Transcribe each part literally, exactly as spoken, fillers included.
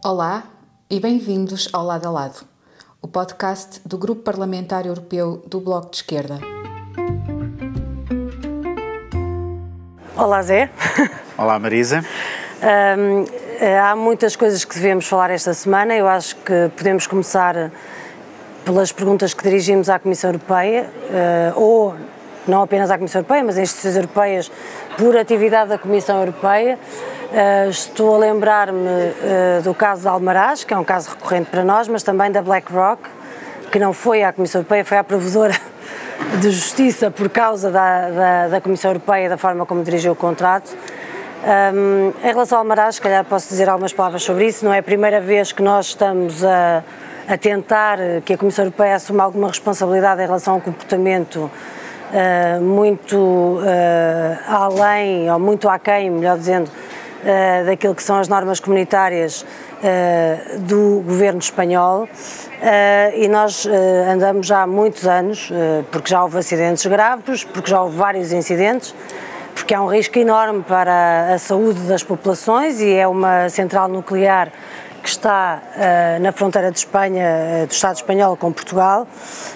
Olá e bem-vindos ao Lado a Lado, o podcast do Grupo Parlamentar Europeu do Bloco de Esquerda. Olá, Zé. Olá, Marisa. Um, há muitas coisas que devemos falar esta semana. Eu acho que podemos começar pelas perguntas que dirigimos à Comissão Europeia, uh, ou não apenas à Comissão Europeia, mas às instituições europeias, por atividade da Comissão Europeia. Uh, estou a lembrar-me uh, do caso de Almaraz, que é um caso recorrente para nós, mas também da BlackRock, que não foi à Comissão Europeia, foi à Provedora de Justiça por causa da, da, da Comissão Europeia, da forma como dirigiu o contrato. Um, em relação ao Almaraz, se calhar posso dizer algumas palavras sobre isso. Não é a primeira vez que nós estamos a, a tentar que a Comissão Europeia assuma alguma responsabilidade em relação ao comportamento uh, muito uh, além, ou muito aquém, melhor dizendo, Uh, daquilo que são as normas comunitárias uh, do governo espanhol, uh, e nós uh, andamos já há muitos anos, uh, porque já houve acidentes graves, porque já houve vários incidentes, porque há um risco enorme para a saúde das populações e é uma central nuclear que está uh, na fronteira de Espanha, uh, do Estado espanhol com Portugal,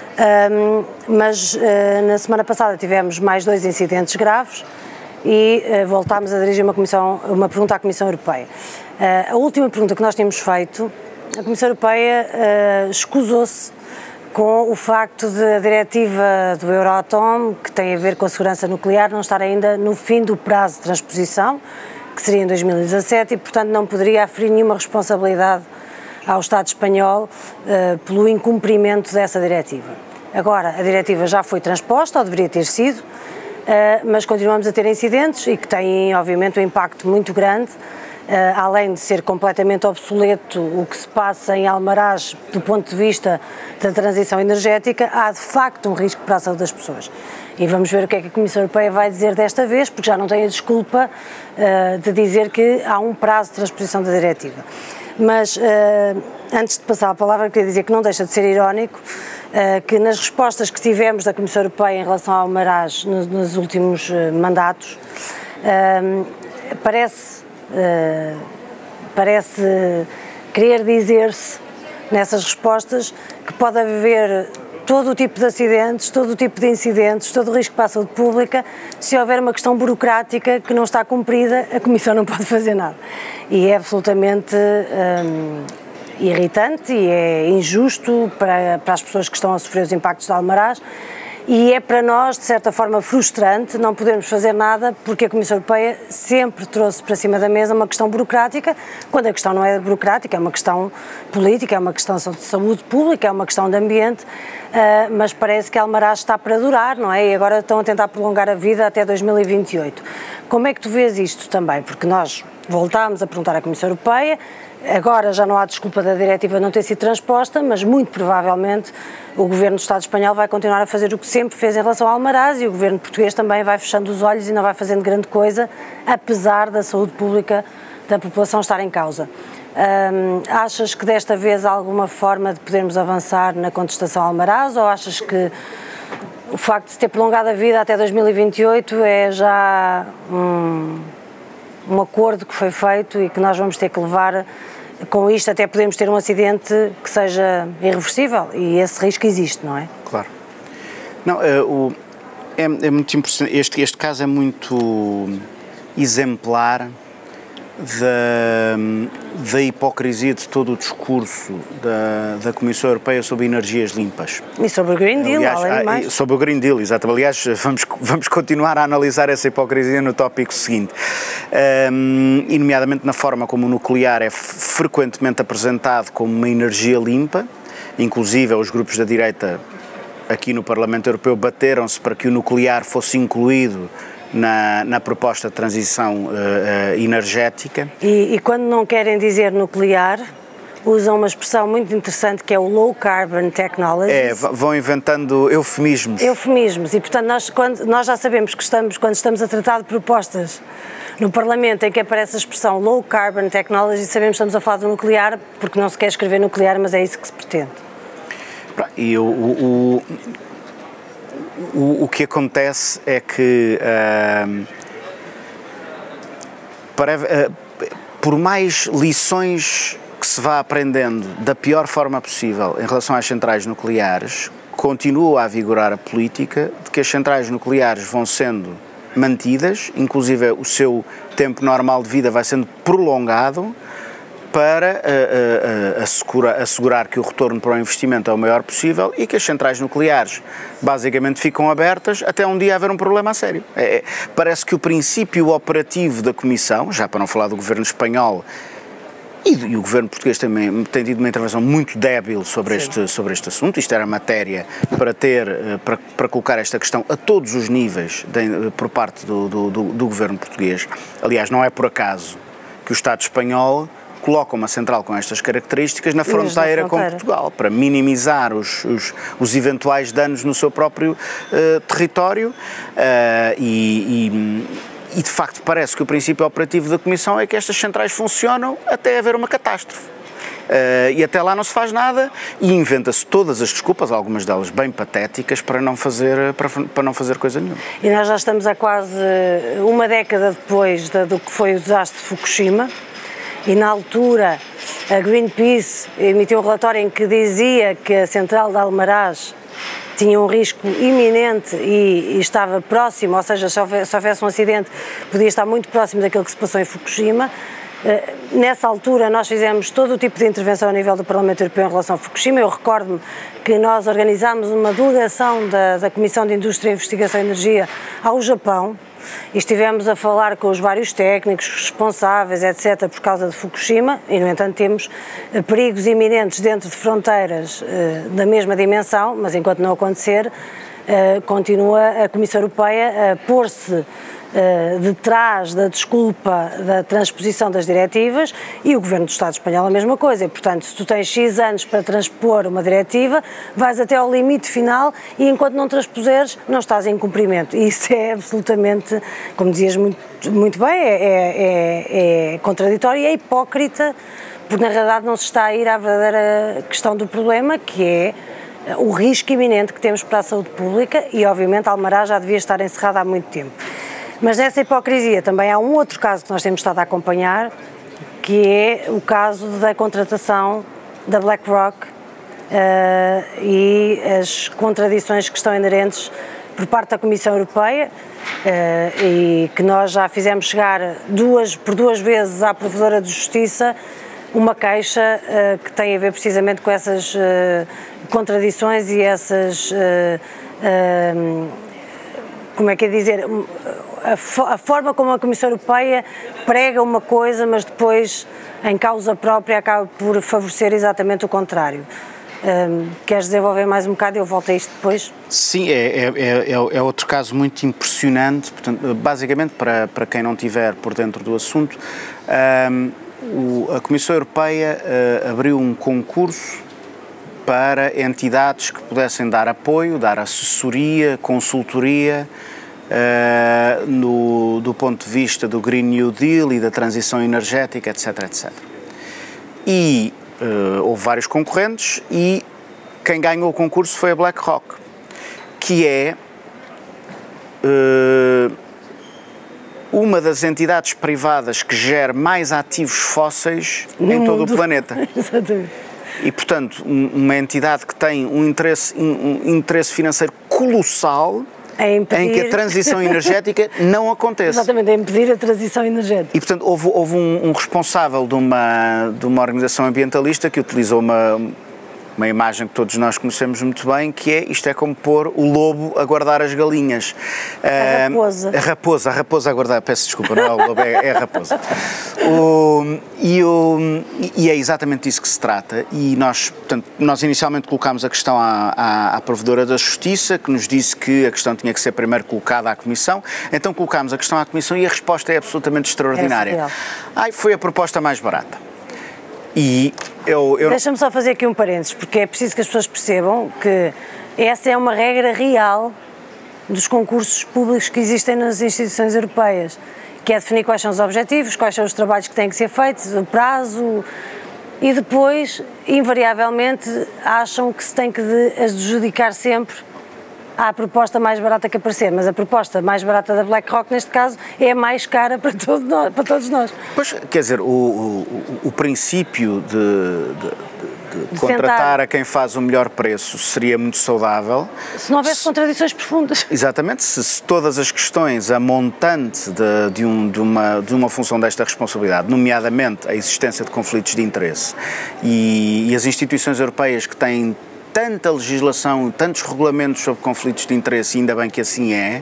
um, mas uh, na semana passada tivemos mais dois incidentes graves e uh, voltámos a dirigir uma, comissão, uma pergunta à Comissão Europeia. Uh, a última pergunta que nós tínhamos feito, a Comissão Europeia uh, escusou-se com o facto de a diretiva do Euratom, que tem a ver com a segurança nuclear, não estar ainda no fim do prazo de transposição, que seria em dois mil e dezassete, e portanto não poderia aferir nenhuma responsabilidade ao Estado espanhol uh, pelo incumprimento dessa diretiva. Agora, a diretiva já foi transposta, ou deveria ter sido, Uh, mas continuamos a ter incidentes e que têm, obviamente, um impacto muito grande, uh, além de ser completamente obsoleto o que se passa em Almaraz do ponto de vista da transição energética. Há, de facto, um risco para a saúde das pessoas. E vamos ver o que é que a Comissão Europeia vai dizer desta vez, porque já não tem a desculpa uh, de dizer que há um prazo de transposição da diretiva. Mas, uh, antes de passar a palavra, queria dizer que não deixa de ser irónico uh, que nas respostas que tivemos da Comissão Europeia em relação ao Almaraz nos, nos últimos uh, mandatos, uh, parece, uh, parece querer dizer-se nessas respostas que pode haver todo o tipo de acidentes, todo o tipo de incidentes, todo o risco para a saúde pública. Se houver uma questão burocrática que não está cumprida, a Comissão não pode fazer nada. E é absolutamente hum, irritante e é injusto para, para as pessoas que estão a sofrer os impactos de Almaraz, e é para nós, de certa forma, frustrante não podermos fazer nada, porque a Comissão Europeia sempre trouxe para cima da mesa uma questão burocrática, quando a questão não é burocrática, é uma questão política, é uma questão de saúde pública, é uma questão de ambiente, uh, mas parece que Almaraz está para durar, não é? E agora estão a tentar prolongar a vida até dois mil e vinte e oito. Como é que tu vês isto também? Porque nós voltámos a perguntar à Comissão Europeia, agora já não há desculpa da diretiva não ter sido transposta, mas muito provavelmente o Governo do Estado espanhol vai continuar a fazer o que sempre fez em relação ao Almaraz, e o Governo português também vai fechando os olhos e não vai fazendo grande coisa, apesar da saúde pública da população estar em causa. Hum, achas que desta vez há alguma forma de podermos avançar na contestação ao Almaraz, ou achas que o facto de ter prolongado a vida até dois mil e vinte e oito é já um, um acordo que foi feito e que nós vamos ter que levar com isto, até podemos ter um acidente que seja irreversível, e esse risco existe, não é? Claro. Não, é, o, é, é muito importante, este, este caso é muito exemplar da, da hipocrisia de todo o discurso da, da Comissão Europeia sobre energias limpas. E sobre o Green Deal, aliás, além de mais. Sobre o Green Deal, exato. Aliás, vamos, vamos continuar a analisar essa hipocrisia no tópico seguinte. Um, e nomeadamente na forma como o nuclear é frequentemente apresentado como uma energia limpa, inclusive os grupos da direita aqui no Parlamento Europeu bateram-se para que o nuclear fosse incluído Na, na proposta de transição uh, uh, energética. E, e quando não querem dizer nuclear, usam uma expressão muito interessante que é o low carbon technology. É, vão inventando eufemismos. Eufemismos, e portanto nós, quando, nós já sabemos que estamos, quando estamos a tratar de propostas no Parlamento em que aparece a expressão low carbon technology, sabemos que estamos a falar do nuclear, porque não se quer escrever nuclear, mas é isso que se pretende. E o... o, o O, o que acontece é que, uh, para, uh, por mais lições que se se vá aprendendo da pior forma possível em relação às centrais nucleares, continua a vigorar a política de que as centrais nucleares vão sendo mantidas, inclusive o seu tempo normal de vida vai sendo prolongado para uh, uh, uh, assegurar, assegurar que o retorno para o investimento é o maior possível e que as centrais nucleares basicamente ficam abertas até um dia haver um problema a sério. É, parece que o princípio operativo da Comissão, já para não falar do governo espanhol, E, e o governo português também tem tido uma intervenção muito débil sobre este, sobre este assunto. Isto era matéria para ter, para, para colocar esta questão a todos os níveis de, por parte do, do, do, do governo português. Aliás, não é por acaso que o Estado espanhol coloca uma central com estas características na fronteira, na fronteira. com Portugal, para minimizar os, os, os eventuais danos no seu próprio uh, território uh, e, e E, de facto, parece que o princípio operativo da Comissão é que estas centrais funcionam até haver uma catástrofe. Uh, e até lá não se faz nada e inventa-se todas as desculpas, algumas delas bem patéticas, para não fazer, para, para não fazer coisa nenhuma. E nós já estamos há quase uma década depois de, do que foi o desastre de Fukushima, e na altura a Greenpeace emitiu um relatório em que dizia que a central de Almaraz tinha um risco iminente e, e estava próximo, ou seja, se houvesse, se houvesse um acidente, podia estar muito próximo daquilo que se passou em Fukushima. Uh, nessa altura nós fizemos todo o tipo de intervenção a nível do Parlamento Europeu em relação a Fukushima. Eu recordo-me que nós organizámos uma delegação da, da Comissão de Indústria, Investigação e Energia ao Japão e estivemos a falar com os vários técnicos responsáveis, etcétera, por causa de Fukushima, e no entanto temos perigos iminentes dentro de fronteiras uh, da mesma dimensão, mas enquanto não acontecer, uh, continua a Comissão Europeia a pôr-se Uh, detrás da desculpa da transposição das diretivas, e o Governo do Estado espanhol a mesma coisa. E, portanto, se tu tens X anos para transpor uma diretiva, vais até ao limite final e enquanto não transpuseres, não estás em cumprimento. E isso é absolutamente, como dizias muito, muito bem, é, é, é contraditório e é hipócrita, porque na realidade não se está a ir à verdadeira questão do problema, que é o risco iminente que temos para a saúde pública, e obviamente Almaraz já devia estar encerrada há muito tempo. Mas nessa hipocrisia também há um outro caso que nós temos estado a acompanhar, que é o caso da contratação da BlackRock uh, e as contradições que estão inerentes por parte da Comissão Europeia uh, e que nós já fizemos chegar duas, por duas vezes à Provedora de Justiça uma queixa uh, que tem a ver precisamente com essas uh, contradições e essas... Uh, uh, como é que é dizer... A, a forma como a Comissão Europeia prega uma coisa, mas depois, em causa própria, acaba por favorecer exatamente o contrário. Um, queres desenvolver mais um bocado e eu volto a isto depois? Sim, é, é, é, é outro caso muito impressionante. Portanto, basicamente, para, para quem não estiver por dentro do assunto, um, o, a Comissão Europeia uh, abriu um concurso para entidades que pudessem dar apoio, dar assessoria, consultoria, Uh, no, do ponto de vista do Green New Deal e da transição energética, etc, etcétera. E uh, houve vários concorrentes e quem ganhou o concurso foi a BlackRock, que é uh, uma das entidades privadas que gera mais ativos fósseis no em todo mundo. O planeta. Exatamente. E, portanto, um, uma entidade que tem um interesse, um, um interesse financeiro colossal em que a transição energética não aconteça. Exatamente, a impedir a transição energética. E, portanto, houve, houve um, um responsável de uma, de uma organização ambientalista que utilizou uma, uma imagem que todos nós conhecemos muito bem, que é, isto é como pôr o lobo a guardar as galinhas. A raposa. Uh, a raposa, a raposa a guardar, peço desculpa, não é o lobo, é, é a raposa. O, e, o, e é exatamente isso que se trata, e nós, portanto, nós inicialmente colocámos a questão à, à, à Provedora da Justiça, que nos disse que a questão tinha que ser primeiro colocada à Comissão, então colocámos a questão à Comissão e a resposta é absolutamente extraordinária. É Ai, foi a proposta mais barata. E eu, eu... Deixa-me só fazer aqui um parênteses, porque é preciso que as pessoas percebam que essa é uma regra real dos concursos públicos que existem nas instituições europeias, que é definir quais são os objetivos, quais são os trabalhos que têm que ser feitos, o prazo, e depois, invariavelmente, acham que se tem que adjudicar sempre à proposta mais barata que aparecer, mas a proposta mais barata da BlackRock, neste caso, é a mais cara para, todo nós, para todos nós. Pois, quer dizer, o, o, o princípio de, de, de, de contratar tentar. a quem faz o melhor preço seria muito saudável. Se não houvesse se, contradições profundas. Exatamente, se, se todas as questões, a montante de, de, um, de, uma, de uma função desta responsabilidade, nomeadamente a existência de conflitos de interesse e, e as instituições europeias que têm tanta legislação, tantos regulamentos sobre conflitos de interesse, e ainda bem que assim é,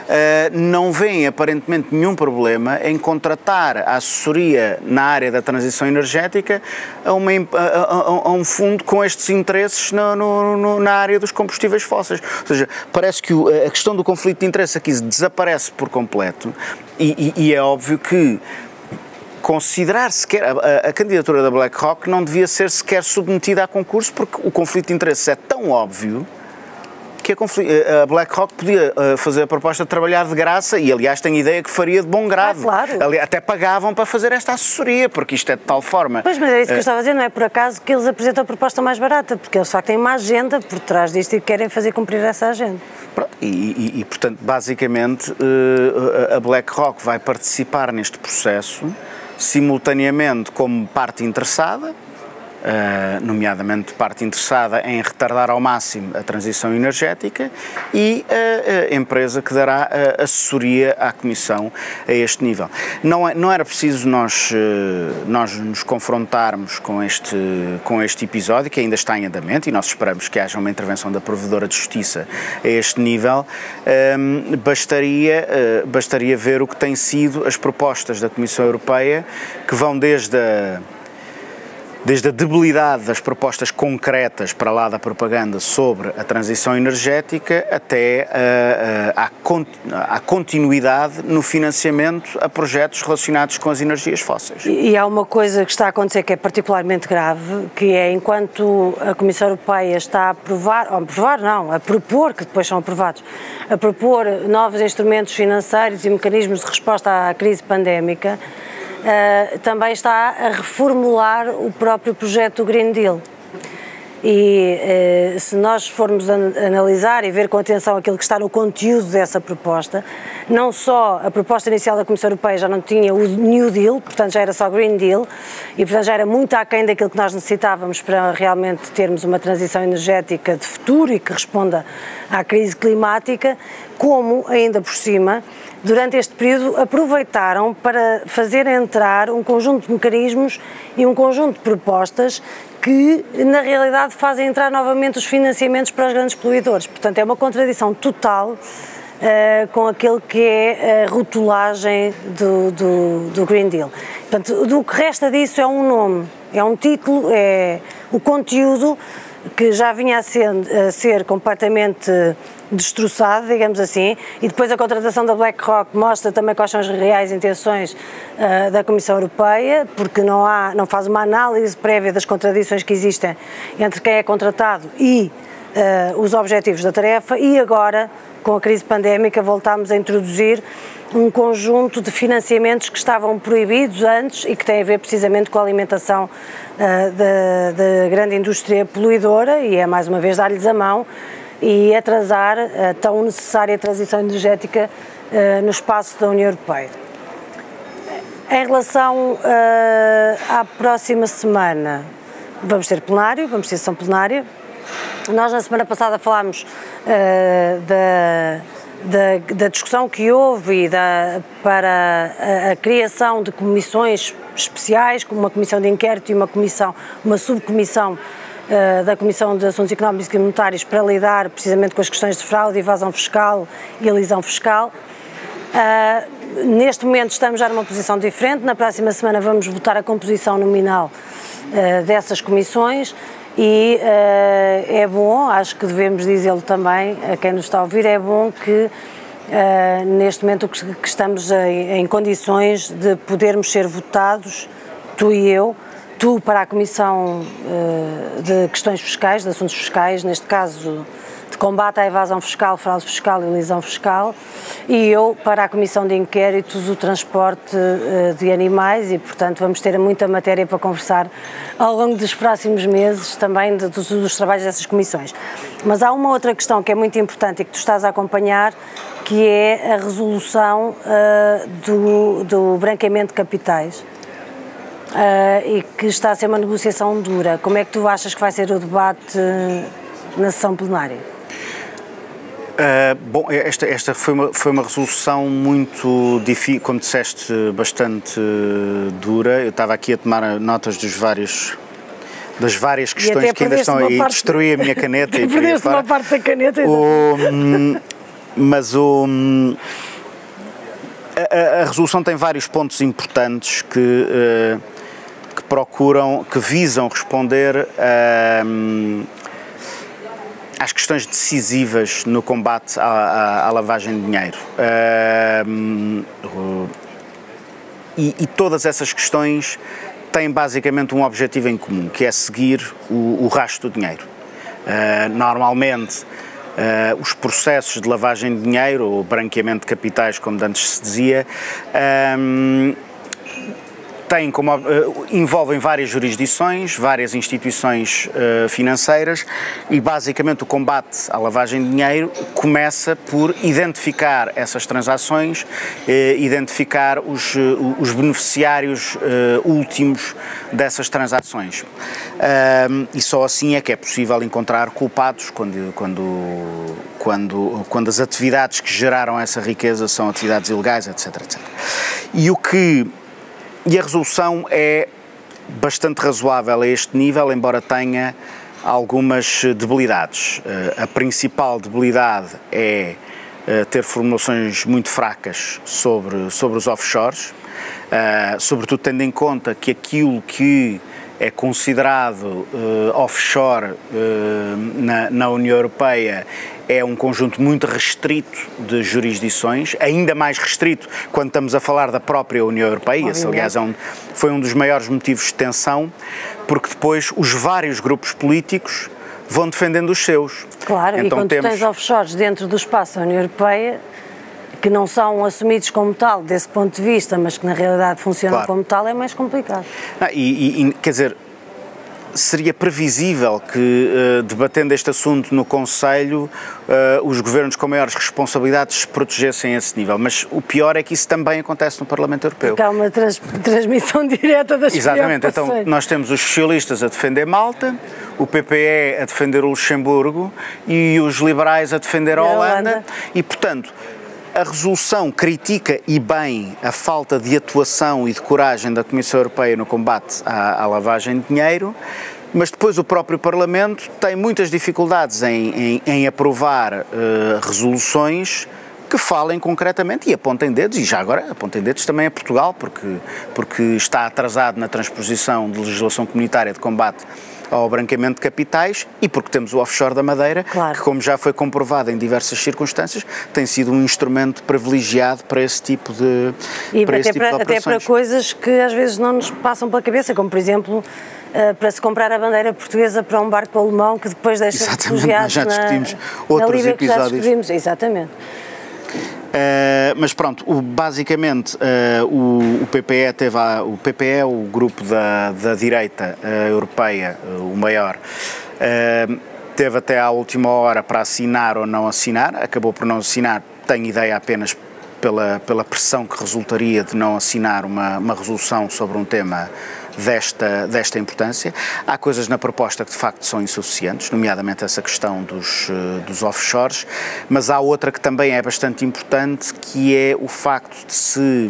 não vêem aparentemente nenhum problema em contratar a assessoria na área da transição energética a, uma, a, a, a um fundo com estes interesses no, no, no, na área dos combustíveis fósseis. Ou seja, parece que a questão do conflito de interesse aqui desaparece por completo e, e, e é óbvio que considerar sequer a, a candidatura da BlackRock não devia ser sequer submetida a concurso, porque o conflito de interesses é tão óbvio que a, a BlackRock podia uh, fazer a proposta de trabalhar de graça e, aliás, tenho ideia que faria de bom grado. Ah, claro. Ali, até pagavam para fazer esta assessoria, porque isto é de tal forma... Pois, mas é isso que eu estava a dizer, não é por acaso que eles apresentam a proposta mais barata, porque eles, de facto, têm uma agenda por trás disto e querem fazer cumprir essa agenda. E, e, e portanto, basicamente, uh, a BlackRock vai participar neste processo simultaneamente como parte interessada, uh, nomeadamente parte interessada em retardar ao máximo a transição energética, e a, a empresa que dará a assessoria à Comissão a este nível. Não, é, não era preciso nós, nós nos confrontarmos com este, com este episódio, que ainda está em andamento, e nós esperamos que haja uma intervenção da Provedora de Justiça a este nível. Um, bastaria, uh, bastaria ver o que têm sido as propostas da Comissão Europeia, que vão desde a Desde a debilidade das propostas concretas para lá da propaganda sobre a transição energética até a, a, a continuidade no financiamento a projetos relacionados com as energias fósseis. E há uma coisa que está a acontecer que é particularmente grave, que é enquanto a Comissão Europeia está a aprovar, ou a aprovar não, a propor, que depois são aprovados, a propor novos instrumentos financeiros e mecanismos de resposta à crise pandémica, Uh, também está a reformular o próprio projeto do Green Deal. E uh, se nós formos an analisar e ver com atenção aquilo que está no conteúdo dessa proposta, não só a proposta inicial da Comissão Europeia já não tinha o New Deal, portanto já era só Green Deal, e portanto já era muito aquém daquilo que nós necessitávamos para realmente termos uma transição energética de futuro e que responda à crise climática, como ainda por cima, durante este período, aproveitaram para fazer entrar um conjunto de mecanismos e um conjunto de propostas que, na realidade, fazem entrar novamente os financiamentos para os grandes poluidores. Portanto, é uma contradição total uh, com aquele que é a rotulagem do, do, do Green Deal. Portanto, do que resta disso é um nome, é um título, é o conteúdo que já vinha a ser, a ser completamente destroçado, digamos assim, e depois a contratação da BlackRock mostra também quais são as reais intenções uh, da Comissão Europeia, porque não, há, não faz uma análise prévia das contradições que existem entre quem é contratado e uh, os objetivos da tarefa, e agora, com a crise pandémica, voltámos a introduzir um conjunto de financiamentos que estavam proibidos antes e que têm a ver precisamente com a alimentação uh, da, da grande indústria poluidora, e é mais uma vez dar-lhes a mão e atrasar a tão necessária transição energética uh, no espaço da União Europeia. Em relação uh, à próxima semana, vamos ter plenário, vamos ter sessão plenária. Nós na semana passada falámos uh, da, da, da discussão que houve da, para a, a criação de comissões especiais, como uma comissão de inquérito e uma comissão, uma subcomissão uh, da Comissão de Assuntos Económicos e Monetários para lidar precisamente com as questões de fraude, evasão fiscal e elisão fiscal. Uh, neste momento estamos já numa posição diferente. Na próxima semana vamos votar a composição nominal uh, dessas comissões. E uh, é bom, acho que devemos dizê-lo também a quem nos está a ouvir, é bom que uh, neste momento que, que estamos em, em condições de podermos ser votados, tu e eu, tu para a Comissão uh, de Questões Fiscais, de Assuntos Fiscais, neste caso de combate à evasão fiscal, fraude fiscal e elisão fiscal, e eu para a Comissão de Inquérito do Transporte uh, de Animais, e portanto vamos ter muita matéria para conversar ao longo dos próximos meses também de, dos, dos trabalhos dessas comissões. Mas há uma outra questão que é muito importante e que tu estás a acompanhar, que é a resolução uh, do, do branqueamento de capitais uh, e que está a ser uma negociação dura. Como é que tu achas que vai ser o debate uh, na sessão plenária? Uh, bom, esta, esta foi, uma, foi uma resolução muito difícil, como disseste, bastante uh, dura. Eu estava aqui a tomar notas dos vários... das várias questões que ainda estão aí, parte... destruí a minha caneta e perdeste uma parte da caneta. O, mas o, a, a resolução tem vários pontos importantes que, uh, que procuram, que visam responder uh, às questões decisivas no combate à, à, à lavagem de dinheiro. Uh, uh, e, e todas essas questões têm basicamente um objetivo em comum, que é seguir o, o rastro do dinheiro. Uh, normalmente, uh, os processos de lavagem de dinheiro, ou branqueamento de capitais, como antes se dizia, um, têm como, uh, envolvem várias jurisdições, várias instituições uh, financeiras e basicamente o combate à lavagem de dinheiro começa por identificar essas transações, uh, identificar os, uh, os beneficiários uh, últimos dessas transações. Uh, e só assim é que é possível encontrar culpados quando, quando, quando, quando as atividades que geraram essa riqueza são atividades ilegais, etc, etcétera. E o que E a resolução é bastante razoável a este nível, embora tenha algumas debilidades. A principal debilidade é ter formulações muito fracas sobre, sobre os offshores, sobretudo tendo em conta que aquilo que é considerado uh, offshore uh, na, na União Europeia é um conjunto muito restrito de jurisdições, ainda mais restrito quando estamos a falar da própria União Europeia. Esse, aliás, é um, foi um dos maiores motivos de tensão, porque depois os vários grupos políticos vão defendendo os seus. Claro, então, e quando temos... tens offshores dentro do espaço da União Europeia, que não são assumidos como tal, desse ponto de vista, mas que na realidade funcionam claro. Como tal, é mais complicado. Não, e, e, quer dizer, seria previsível que, uh, debatendo este assunto no Conselho, uh, os governos com maiores responsabilidades se protegessem a esse nível, mas o pior é que isso também acontece no Parlamento Europeu. Porque há uma trans transmissão direta das Exatamente, então nós temos os socialistas a defender Malta, o P P E a defender o Luxemburgo e os liberais a defender a Holanda, Holanda. E, portanto, a resolução critica e bem a falta de atuação e de coragem da Comissão Europeia no combate à, à lavagem de dinheiro, mas depois o próprio Parlamento tem muitas dificuldades em, em, em aprovar uh, resoluções que falem concretamente e apontem dedos, e já agora apontem dedos também a Portugal, porque, porque está atrasado na transposição de legislação comunitária de combate ao branqueamento de capitais e porque temos o offshore da Madeira, claro. Que, como já foi comprovado em diversas circunstâncias, tem sido um instrumento privilegiado para esse tipo de, e para até esse tipo para, de operações. Até para coisas que às vezes não nos passam pela cabeça, como por exemplo uh, para se comprar a bandeira portuguesa para um barco alemão que depois deixa refugiados já discutimos na, outros na Líbia, episódios. Que já discutimos, exatamente. Uh, mas pronto, o, basicamente uh, o, o P P E teve a, o P P E, o grupo da, da direita uh, europeia, uh, o maior, uh, teve até à última hora para assinar ou não assinar, acabou por não assinar, tenho ideia apenas pela, pela pressão que resultaria de não assinar uma, uma resolução sobre um tema desta, desta importância. Há coisas na proposta que de facto são insuficientes, nomeadamente essa questão dos, dos offshores, mas há outra que também é bastante importante, que é o facto de se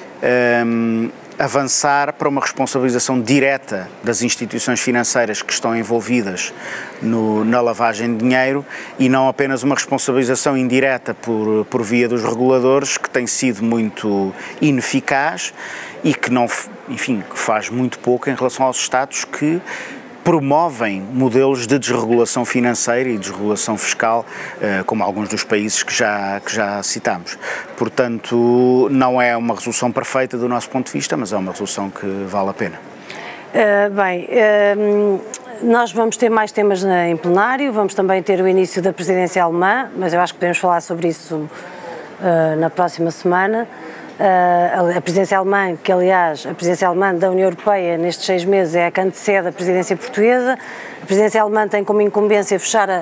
um, avançar para uma responsabilização direta das instituições financeiras que estão envolvidas no, na lavagem de dinheiro e não apenas uma responsabilização indireta por, por via dos reguladores, que tem sido muito ineficaz e que não, enfim, que faz muito pouco em relação aos Estados que promovem modelos de desregulação financeira e desregulação fiscal, como alguns dos países que já, que já citámos. Portanto, não é uma resolução perfeita do nosso ponto de vista, mas é uma resolução que vale a pena. Uh, bem, uh, nós vamos ter mais temas em plenário, vamos também ter o início da presidência alemã, mas eu acho que podemos falar sobre isso uh, na próxima semana. Uh, a presidência alemã, que aliás a presidência alemã da União Europeia nestes seis meses é a que antecede a presidência portuguesa. A presidência alemã tem como incumbência fechar a,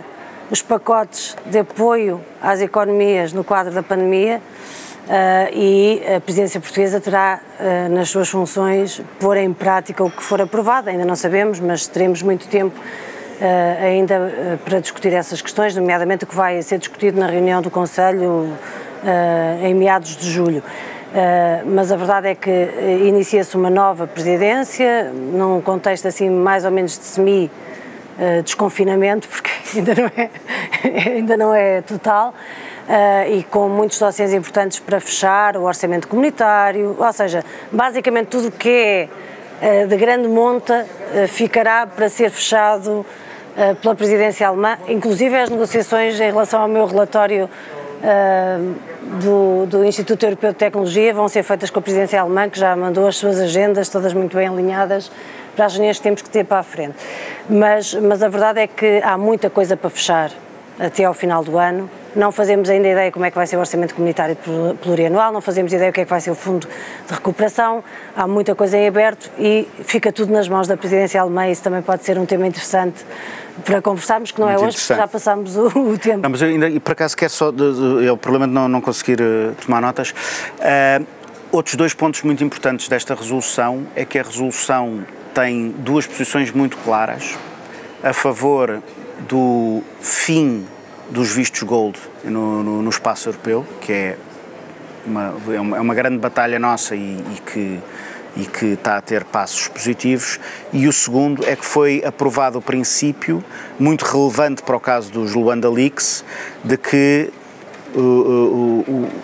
os pacotes de apoio às economias no quadro da pandemia. Uh, e a presidência portuguesa terá, uh, nas suas funções, pôr em prática o que for aprovado. Ainda não sabemos, mas teremos muito tempo uh, ainda uh, para discutir essas questões, nomeadamente o que vai ser discutido na reunião do Conselho uh, em meados de julho. Uh, mas a verdade é que uh, inicia-se uma nova presidência, num contexto assim mais ou menos de semi uh, desconfinamento, porque ainda não é, ainda não é total. Uh, e com muitos dossiês importantes para fechar, o orçamento comunitário, ou seja, basicamente tudo o que é uh, de grande monta uh, ficará para ser fechado uh, pela presidência alemã, inclusive as negociações em relação ao meu relatório uh, do, do Instituto Europeu de Tecnologia vão ser feitas com a presidência alemã, que já mandou as suas agendas todas muito bem alinhadas para as reuniões que temos que ter para a frente. Mas, mas a verdade é que há muita coisa para fechar até ao final do ano. Não fazemos ainda ideia como é que vai ser o orçamento comunitário plurianual, não fazemos ideia o que é que vai ser o fundo de recuperação, há muita coisa em aberto e fica tudo nas mãos da presidência alemã. Isso também pode ser um tema interessante para conversarmos, que não Muito é hoje, porque já passámos o, o tempo. Não, mas eu ainda, e por acaso quero só, de, de, é o problema de não, não conseguir uh, tomar notas. Uh, outros dois pontos muito importantes desta resolução é que a resolução tem duas posições muito claras a favor do fim dos vistos gold no, no, no espaço europeu, que é uma, é uma, é uma grande batalha nossa e, e, que, e que está a ter passos positivos, e o segundo é que foi aprovado o princípio, muito relevante para o caso dos Luanda Leaks, de que uh, uh, uh, uh,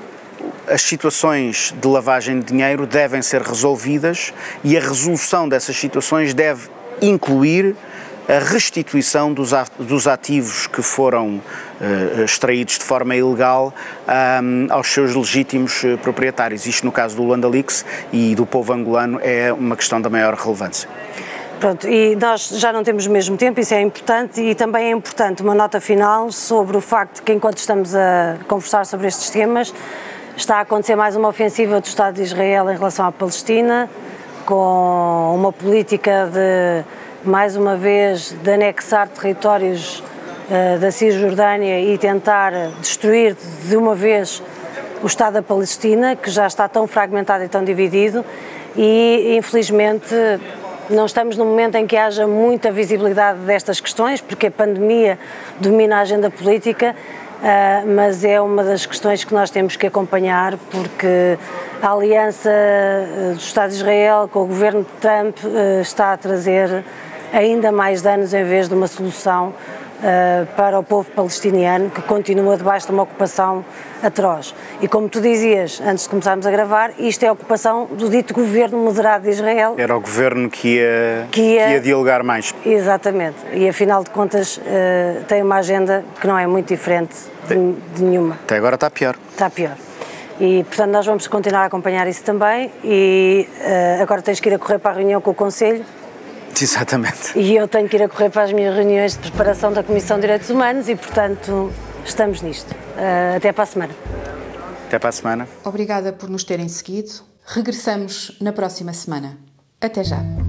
as situações de lavagem de dinheiro devem ser resolvidas e a resolução dessas situações deve incluir a restituição dos ativos que foram uh, extraídos de forma ilegal um, aos seus legítimos uh, proprietários. Isto, no caso do Luanda Leaks e do povo angolano, é uma questão da maior relevância. Pronto, e nós já não temos o mesmo tempo, isso é importante, e também é importante uma nota final sobre o facto de que, enquanto estamos a conversar sobre estes temas, está a acontecer mais uma ofensiva do Estado de Israel em relação à Palestina, com uma política de, mais uma vez, de anexar territórios uh, da Cisjordânia e tentar destruir de uma vez o Estado da Palestina, que já está tão fragmentado e tão dividido, e infelizmente não estamos num momento em que haja muita visibilidade destas questões, porque a pandemia domina a agenda política, uh, mas é uma das questões que nós temos que acompanhar, porque a aliança do Estado de Israel com o governo de Trump uh, está a trazer ainda mais danos em vez de uma solução uh, para o povo palestiniano, que continua debaixo de uma ocupação atroz. E como tu dizias, antes de começarmos a gravar, isto é a ocupação do dito governo moderado de Israel. Era o governo que ia, que ia, que ia dialogar mais. Exatamente. E afinal de contas uh, tem uma agenda que não é muito diferente de, de nenhuma. Até agora está pior. Está pior. E, portanto, nós vamos continuar a acompanhar isso também e uh, agora tens que ir a correr para a reunião com o Conselho. Exatamente. E eu tenho que ir a correr para as minhas reuniões de preparação da Comissão de Direitos Humanos e, portanto, estamos nisto. Uh, até para a semana. Até para a semana. Obrigada por nos terem seguido. Regressamos na próxima semana. Até já.